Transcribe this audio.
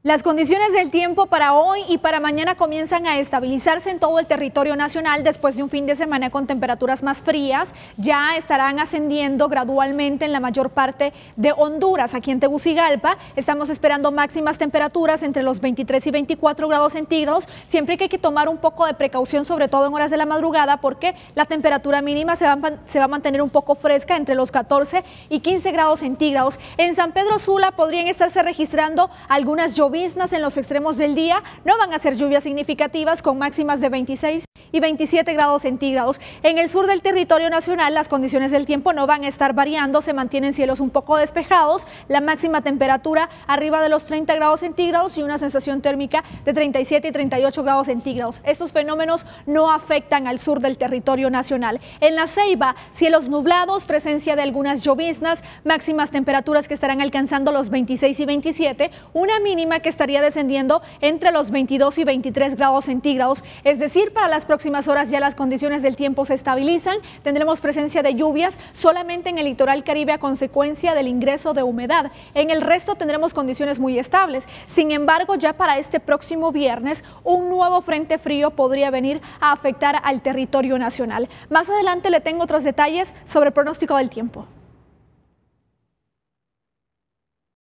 Las condiciones del tiempo para hoy y para mañana comienzan a estabilizarse en todo el territorio nacional después de un fin de semana con temperaturas más frías. Ya estarán ascendiendo gradualmente en la mayor parte de Honduras. Aquí en Tegucigalpa estamos esperando máximas temperaturas entre los 23 y 24 grados centígrados, siempre que hay que tomar un poco de precaución, sobre todo en horas de la madrugada, porque la temperatura mínima se va a mantener un poco fresca entre los 14 y 15 grados centígrados. En San Pedro Sula podrían estarse registrando algunas lluvias en los extremos del día. No van a ser lluvias significativas con máximas de 26 y 27 grados centígrados. En el sur del territorio nacional las condiciones del tiempo no van a estar variando, se mantienen cielos un poco despejados, la máxima temperatura arriba de los 30 grados centígrados y una sensación térmica de 37 y 38 grados centígrados. Estos fenómenos no afectan al sur del territorio nacional. En La Ceiba, cielos nublados, presencia de algunas lloviznas, máximas temperaturas que estarán alcanzando los 26 y 27, una mínima que estaría descendiendo entre los 22 y 23 grados centígrados, es decir, para las próximas horas ya las condiciones del tiempo se estabilizan, tendremos presencia de lluvias solamente en el litoral caribe a consecuencia del ingreso de humedad. En el resto tendremos condiciones muy estables. Sin embargo, ya para este próximo viernes, un nuevo frente frío podría venir a afectar al territorio nacional. Más adelante le tengo otros detalles sobre el pronóstico del tiempo.